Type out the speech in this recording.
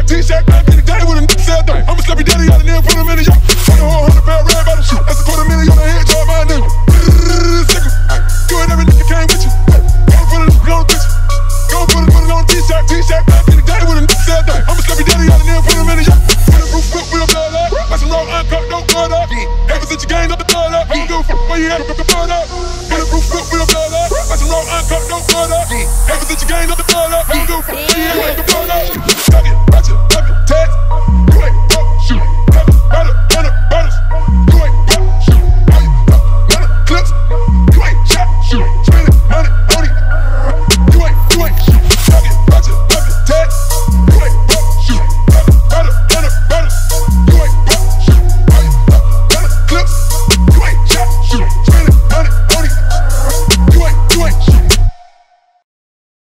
T-Shack, T-Shack, back in the day with a nigga sell dope. I'ma slap your daddy out and then put him in the yacht. Put a whole 100 pound rag by the shoe. That's a $250,000 on the head, job my nigga. Sick 'em. You and every nigga came with you.